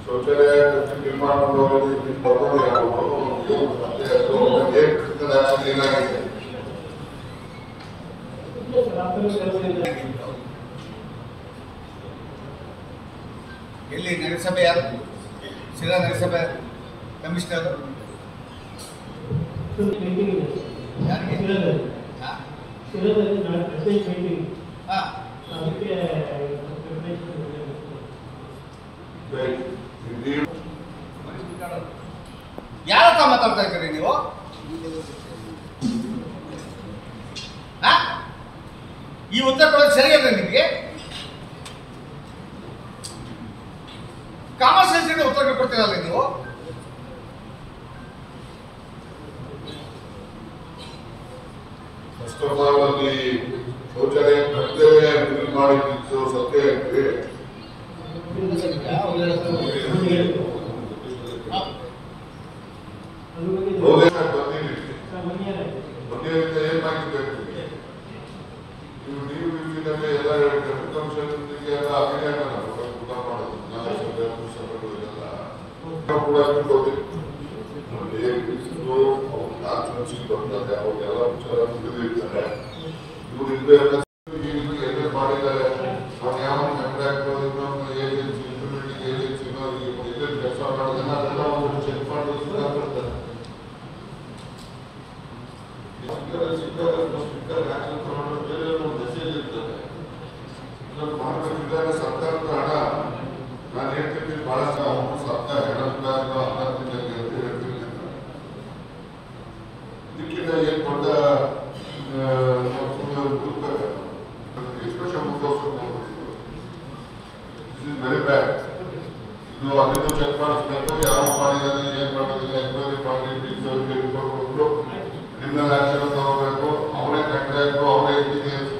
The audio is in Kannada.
ಶೌಚಾಲಯ ನಿರ್ಮಾಣ ಏನಾಗಿದೆ ಎಲ್ಲಿ ನಗರಸಭೆ ಯಾರು ಶಿರಾ ನಗರಸಭೆ ಕಮಿಷನರ್ ಯಾರ ಹತ್ರ ಮಾತಾಡ್ತಾ ಇದ್ದೀರಿ ನೀವು? ಈ ಉತ್ತರ ಕೊಡೋದು ಸರಿಯಲ್ಲ ನಿಮಗೆ? ಕಾಮನ್ ಸೆನ್ಸ್ ಇಂದ ಉತ್ತರ ಕೊಡ್ತೀರಲ್ಲ ನೀವು? ಫಸ್ಟ್ ಆಫ್ ಆಲ್ ಅಲ್ಲಿ ಶೌಚಾಲಯ ಕರ್ತವ್ಯ ಮಾಡಿದ್ದು ಸತ್ಯ ಅಂದ್ರೆ ಮನೆಯಿಂದ ಏನ್ ಮಾಡಿರ್ಬೇಕು ನೀವು ಎಲ್ಲ ಅಂಶದೊಂದಿಗೆ ಎಲ್ಲ ಅಭಿನಯ ಊಟ ಮಾಡೋದು ಬರ್ತದೆ ಅವಾಗೆಲ್ಲ ವಿಚಾರ ಮುಗಿದಿರ್ತಾರೆ ಇವರು ಎಲ್ಲ ಮಾಡಿದ್ದಾರೆ ಅವ್ರು ಯಾವ ಏಜೆನ್ಸಿ ಇಂಪ್ಲಿಮೆಂಟಿಂಗ್ ಏಜೆನ್ಸಿ ಕೆಲಸ ಮಾಡೋದನ್ನ ಅದೆಲ್ಲ ಒಂದು ಚೆಕ್ ಮಾಡೋದು ಬರ್ತಾರೆ ಸರ್ಕಾರದ ಹಣ ನಾನು ಹೇಳ್ತೀನಿ ಬಹಳ ಸರ್ಕಾರ ಇದಕ್ಕಿಂತ ಏನ್ ದೊಡ್ಡ ವೆರಿ ಬ್ಯಾಡ್ ಇದು ಅದನ್ನು ಚೆಕ್ ಮಾಡಿಸ್ಬೇಕು ಯಾವ ಮಾಡಿದಾರೆ ಏನ್ ಮಾಡೋದಿಲ್ಲ ಎಂಕ್ವೈರಿ ಮಾಡಿ ರಿಪೋರ್ಟ್ ಕೊಟ್ಟು ಕ್ರಿಮಿನಲ್ ಆಕ್ಷನ್ ತಗೋಬೇಕು ಅವರೇ ಕಂಡ್ರಾಕ್ಟು ಅವರೇ ಇಂಜಿನಿಯರ್ಸ್